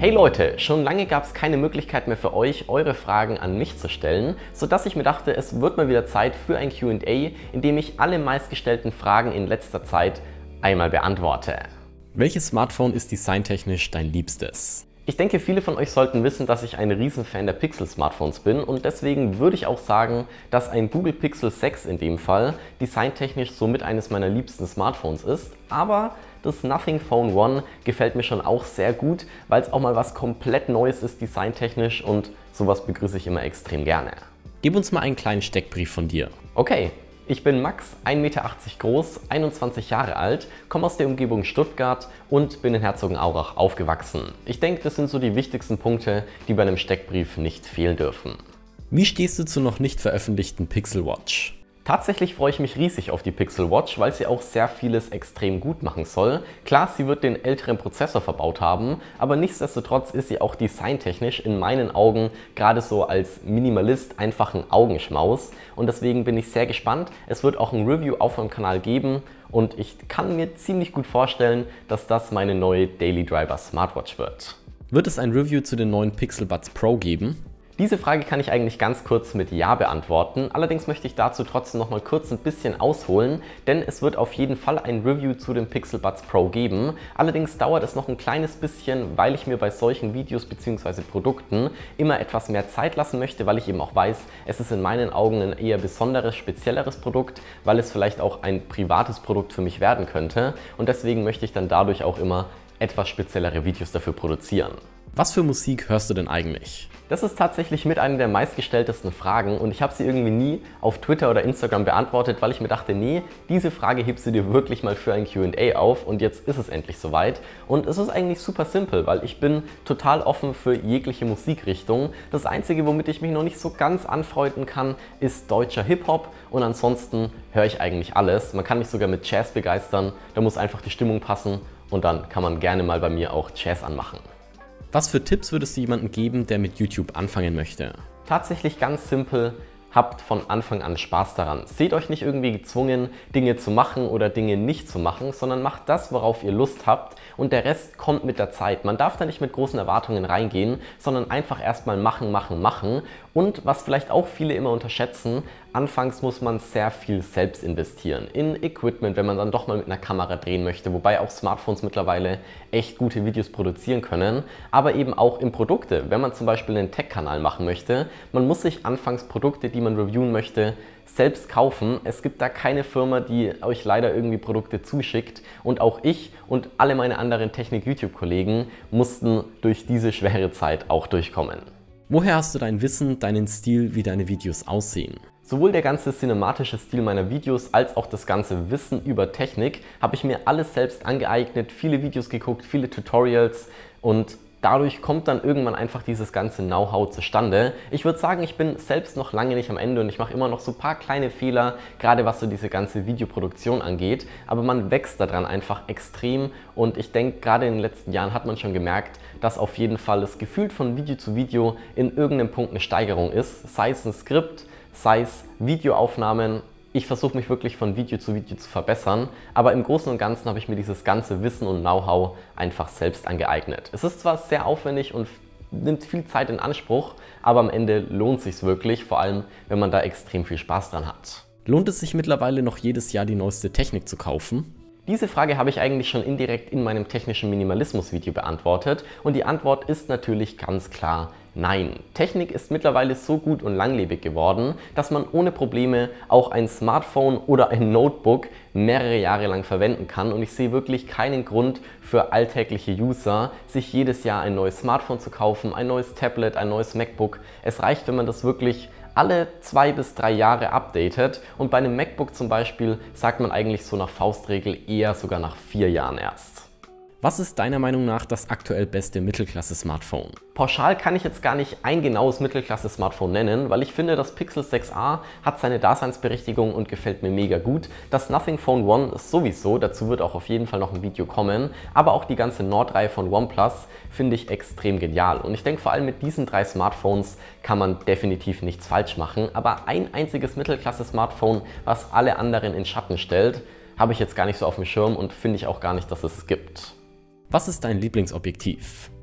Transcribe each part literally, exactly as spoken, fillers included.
Hey Leute, schon lange gab es keine Möglichkeit mehr für euch, eure Fragen an mich zu stellen, sodass ich mir dachte, es wird mal wieder Zeit für ein Q und A, in dem ich alle meistgestellten Fragen in letzter Zeit einmal beantworte. Welches Smartphone ist designtechnisch dein liebstes? Ich denke, viele von euch sollten wissen, dass ich ein Riesenfan der Pixel-Smartphones bin und deswegen würde ich auch sagen, dass ein Google Pixel sechs in dem Fall designtechnisch somit eines meiner liebsten Smartphones ist, aber das Nothing Phone One gefällt mir schon auch sehr gut, weil es auch mal was komplett Neues ist designtechnisch und sowas begrüße ich immer extrem gerne. Gib uns mal einen kleinen Steckbrief von dir. Okay. Ich bin Max, ein Meter achtzig groß, einundzwanzig Jahre alt, komme aus der Umgebung Stuttgart und bin in Herzogenaurach aufgewachsen. Ich denke, das sind so die wichtigsten Punkte, die bei einem Steckbrief nicht fehlen dürfen. Wie stehst du zur noch nicht veröffentlichten Pixel Watch? Tatsächlich freue ich mich riesig auf die Pixel Watch, weil sie auch sehr vieles extrem gut machen soll. Klar, sie wird den älteren Prozessor verbaut haben, aber nichtsdestotrotz ist sie auch designtechnisch in meinen Augen gerade so als Minimalist einfach ein Augenschmaus. Und deswegen bin ich sehr gespannt. Es wird auch ein Review auf meinem Kanal geben und ich kann mir ziemlich gut vorstellen, dass das meine neue Daily Driver Smartwatch wird. Wird es ein Review zu den neuen Pixel Buds Pro geben? Diese Frage kann ich eigentlich ganz kurz mit Ja beantworten, allerdings möchte ich dazu trotzdem noch mal kurz ein bisschen ausholen, denn es wird auf jeden Fall ein Review zu den Pixel Buds Pro geben. Allerdings dauert es noch ein kleines bisschen, weil ich mir bei solchen Videos bzw. Produkten immer etwas mehr Zeit lassen möchte, weil ich eben auch weiß, es ist in meinen Augen ein eher besonderes, spezielleres Produkt, weil es vielleicht auch ein privates Produkt für mich werden könnte und deswegen möchte ich dann dadurch auch immer etwas speziellere Videos dafür produzieren. Was für Musik hörst du denn eigentlich? Das ist tatsächlich mit einer der meistgestelltesten Fragen und ich habe sie irgendwie nie auf Twitter oder Instagram beantwortet, weil ich mir dachte, nee, diese Frage hebst du dir wirklich mal für ein Q und A auf und jetzt ist es endlich soweit. Und es ist eigentlich super simpel, weil ich bin total offen für jegliche Musikrichtung. Das Einzige, womit ich mich noch nicht so ganz anfreunden kann, ist deutscher Hip-Hop und ansonsten höre ich eigentlich alles. Man kann mich sogar mit Jazz begeistern, da muss einfach die Stimmung passen und dann kann man gerne mal bei mir auch Jazz anmachen. Was für Tipps würdest du jemandem geben, der mit YouTube anfangen möchte? Tatsächlich ganz simpel, habt von Anfang an Spaß daran. Seht euch nicht irgendwie gezwungen, Dinge zu machen oder Dinge nicht zu machen, sondern macht das, worauf ihr Lust habt und der Rest kommt mit der Zeit. Man darf da nicht mit großen Erwartungen reingehen, sondern einfach erstmal machen, machen, machen. Und was vielleicht auch viele immer unterschätzen, anfangs muss man sehr viel selbst investieren in Equipment, wenn man dann doch mal mit einer Kamera drehen möchte, wobei auch Smartphones mittlerweile echt gute Videos produzieren können, aber eben auch in Produkte, wenn man zum Beispiel einen Tech-Kanal machen möchte. Man muss sich anfangs Produkte, die man reviewen möchte, selbst kaufen. Es gibt da keine Firma, die euch leider irgendwie Produkte zuschickt und auch ich und alle meine anderen Technik-YouTube-Kollegen mussten durch diese schwere Zeit auch durchkommen. Woher hast du dein Wissen, deinen Stil, wie deine Videos aussehen? Sowohl der ganze cinematische Stil meiner Videos als auch das ganze Wissen über Technik habe ich mir alles selbst angeeignet, viele Videos geguckt, viele Tutorials und dadurch kommt dann irgendwann einfach dieses ganze Know-how zustande. Ich würde sagen, ich bin selbst noch lange nicht am Ende und ich mache immer noch so ein paar kleine Fehler, gerade was so diese ganze Videoproduktion angeht, aber man wächst daran einfach extrem und ich denke, gerade in den letzten Jahren hat man schon gemerkt, dass auf jeden Fall es gefühlt von Video zu Video in irgendeinem Punkt eine Steigerung ist, sei es ein Skript, sei es Videoaufnahmen. Ich versuche mich wirklich von Video zu Video zu verbessern, aber im Großen und Ganzen habe ich mir dieses ganze Wissen und Know-how einfach selbst angeeignet. Es ist zwar sehr aufwendig und nimmt viel Zeit in Anspruch, aber am Ende lohnt es sich wirklich, vor allem wenn man da extrem viel Spaß dran hat. Lohnt es sich mittlerweile noch jedes Jahr die neueste Technik zu kaufen? Diese Frage habe ich eigentlich schon indirekt in meinem technischen Minimalismus-Video beantwortet und die Antwort ist natürlich ganz klar nein. Technik ist mittlerweile so gut und langlebig geworden, dass man ohne Probleme auch ein Smartphone oder ein Notebook mehrere Jahre lang verwenden kann und ich sehe wirklich keinen Grund für alltägliche User, sich jedes Jahr ein neues Smartphone zu kaufen, ein neues Tablet, ein neues MacBook. Es reicht, wenn man das wirklich alle zwei bis drei Jahre updatet und bei einem MacBook zum Beispiel sagt man eigentlich so nach Faustregel eher sogar nach vier Jahren erst. Was ist deiner Meinung nach das aktuell beste Mittelklasse-Smartphone? Pauschal kann ich jetzt gar nicht ein genaues Mittelklasse-Smartphone nennen, weil ich finde, das Pixel sechs a hat seine Daseinsberechtigung und gefällt mir mega gut. Das Nothing Phone One ist sowieso, dazu wird auch auf jeden Fall noch ein Video kommen, aber auch die ganze Nord-Reihe von OnePlus finde ich extrem genial. Und ich denke, vor allem mit diesen drei Smartphones kann man definitiv nichts falsch machen, aber ein einziges Mittelklasse-Smartphone, was alle anderen in Schatten stellt, habe ich jetzt gar nicht so auf dem Schirm und finde ich auch gar nicht, dass es es gibt. Was ist dein Lieblingsobjektiv?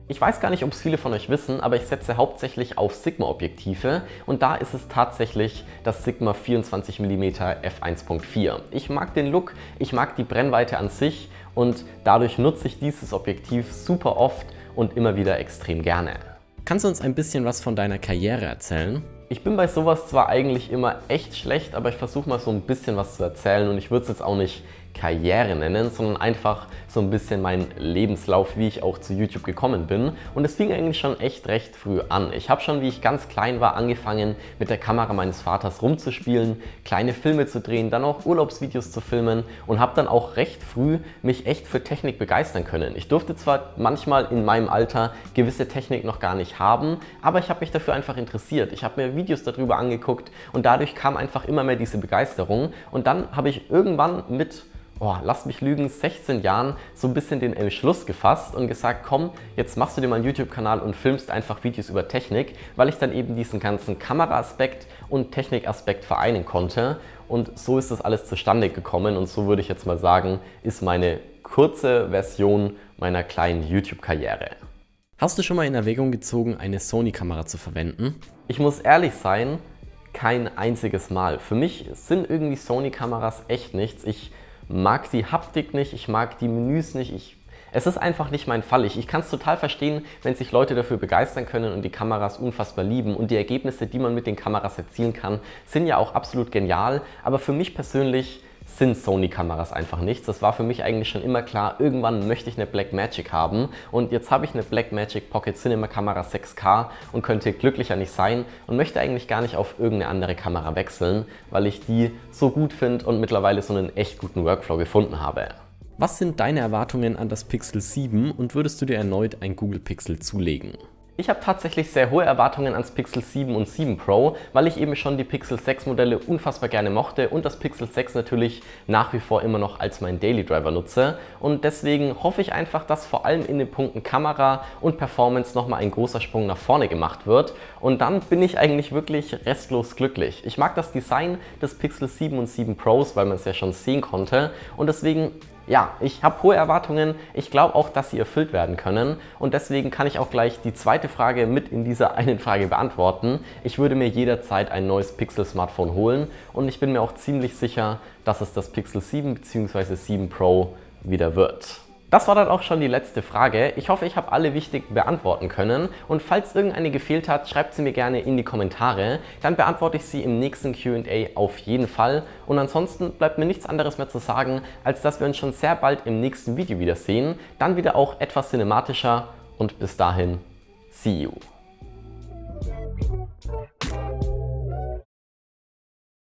Ich weiß gar nicht, ob es viele von euch wissen, aber ich setze hauptsächlich auf Sigma-Objektive und da ist es tatsächlich das Sigma vierundzwanzig Millimeter f eins Punkt vier. Ich mag den Look, ich mag die Brennweite an sich und dadurch nutze ich dieses Objektiv super oft und immer wieder extrem gerne. Kannst du uns ein bisschen was von deiner Karriere erzählen? Ich bin bei sowas zwar eigentlich immer echt schlecht, aber ich versuche mal so ein bisschen was zu erzählen und ich würde es jetzt auch nicht Karriere nennen, sondern einfach so ein bisschen meinen Lebenslauf, wie ich auch zu YouTube gekommen bin. Und es fing eigentlich schon echt recht früh an. Ich habe schon, wie ich ganz klein war, angefangen mit der Kamera meines Vaters rumzuspielen, kleine Filme zu drehen, dann auch Urlaubsvideos zu filmen und habe dann auch recht früh mich echt für Technik begeistern können. Ich durfte zwar manchmal in meinem Alter gewisse Technik noch gar nicht haben, aber ich habe mich dafür einfach interessiert. Ich habe mir Videos darüber angeguckt und dadurch kam einfach immer mehr diese Begeisterung. Und dann habe ich irgendwann mit Oh, lass mich lügen, sechzehn Jahren so ein bisschen den Entschluss gefasst und gesagt, komm, jetzt machst du dir mal einen YouTube-Kanal und filmst einfach Videos über Technik, weil ich dann eben diesen ganzen Kameraaspekt und Technikaspekt vereinen konnte. Und so ist das alles zustande gekommen und so würde ich jetzt mal sagen, ist meine kurze Version meiner kleinen YouTube-Karriere. Hast du schon mal in Erwägung gezogen, eine Sony-Kamera zu verwenden? Ich muss ehrlich sein, kein einziges Mal. Für mich sind irgendwie Sony-Kameras echt nichts. Ich mag die Haptik nicht, ich mag die Menüs nicht, ich, es ist einfach nicht mein Fall. Ich, ich kann es total verstehen, wenn sich Leute dafür begeistern können und die Kameras unfassbar lieben und die Ergebnisse, die man mit den Kameras erzielen kann, sind ja auch absolut genial, aber für mich persönlich sind Sony-Kameras einfach nichts. Das war für mich eigentlich schon immer klar, irgendwann möchte ich eine Blackmagic haben und jetzt habe ich eine Blackmagic Pocket Cinema Kamera sechs K und könnte glücklicher nicht sein und möchte eigentlich gar nicht auf irgendeine andere Kamera wechseln, weil ich die so gut finde und mittlerweile so einen echt guten Workflow gefunden habe. Was sind deine Erwartungen an das Pixel sieben und würdest du dir erneut ein Google Pixel zulegen? Ich habe tatsächlich sehr hohe Erwartungen ans Pixel sieben und sieben Pro, weil ich eben schon die Pixel sechs Modelle unfassbar gerne mochte und das Pixel sechs natürlich nach wie vor immer noch als mein Daily Driver nutze. Und deswegen hoffe ich einfach, dass vor allem in den Punkten Kamera und Performance nochmal ein großer Sprung nach vorne gemacht wird. Und dann bin ich eigentlich wirklich restlos glücklich. Ich mag das Design des Pixel sieben und sieben Pros, weil man es ja schon sehen konnte. Und deswegen ja, ich habe hohe Erwartungen, ich glaube auch, dass sie erfüllt werden können und deswegen kann ich auch gleich die zweite Frage mit in dieser einen Frage beantworten. Ich würde mir jederzeit ein neues Pixel-Smartphone holen und ich bin mir auch ziemlich sicher, dass es das Pixel sieben bzw. sieben Pro wieder wird. Das war dann auch schon die letzte Frage. Ich hoffe, ich habe alle wichtig beantworten können und falls irgendeine gefehlt hat, schreibt sie mir gerne in die Kommentare. Dann beantworte ich sie im nächsten Q und A auf jeden Fall. Und ansonsten bleibt mir nichts anderes mehr zu sagen, als dass wir uns schon sehr bald im nächsten Video wiedersehen. Dann wieder auch etwas cinematischer und bis dahin, see you!